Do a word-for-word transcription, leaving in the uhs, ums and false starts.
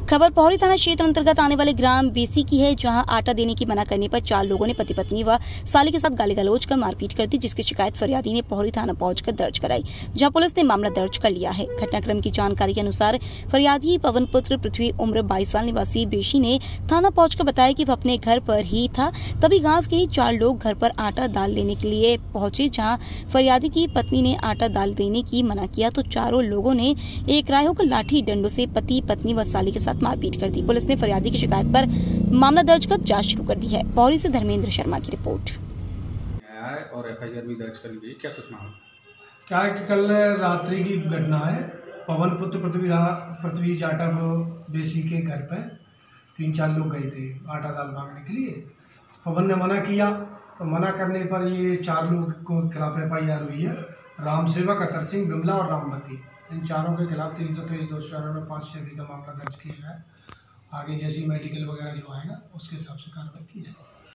खबर पौरी थाना क्षेत्र अंतर्गत आने वाले ग्राम बेसी की है, जहां आटा देने की मना करने पर चार लोगों ने पति पत्नी व साली के साथ गाली गलौज कर मारपीट कर दी, जिसकी शिकायत फरियादी ने पौरी थाना पहुंचकर दर्ज कराई, जहां पुलिस ने मामला दर्ज कर लिया है। घटनाक्रम की जानकारी के अनुसार फरियादी पवन पुत्र पृथ्वी उम्र बाईस साल निवासी बेसी ने थाना पहुंचकर बताया कि वह अपने घर पर ही था, तभी गाँव के ही चार लोग घर पर आटा दाल लेने के लिए पहुंचे। जहाँ फरियादी की पत्नी ने आटा दाल देने की मना किया तो चारों लोगों ने एक राय होकर लाठी डंडों से पति पत्नी व साली के साथ मारपीट कर दी। पुलिस ने फरियादी की शिकायत पर मामला दर्ज कर जांच शुरू कर दी है। पौरी से धर्मेंद्र शर्मा की रिपोर्ट। और एफ आई आर भी दर्ज कर ली गई। क्या कुछ मामला क्या है कि कल रात्रि की घटना है। पवन पुत्र पृथ्वी पृथ्वी जाटव बेसी के घर पे तीन चार लोग गए थे आटा दाल मांगने के लिए। पवन ने मना किया तो मना करने पर ये चार लोग को खिलाफ एफ आई आर हुई है। राम सेवक, अतर सिंह, बिमला और रामवती, इन चारों के खिलाफ तीन सौ तेईस दो सौ में पाँच छः का मामला दर्ज किया है। आगे जैसी मेडिकल वगैरह जो आएगा उसके हिसाब से कार्रवाई की जाएगी।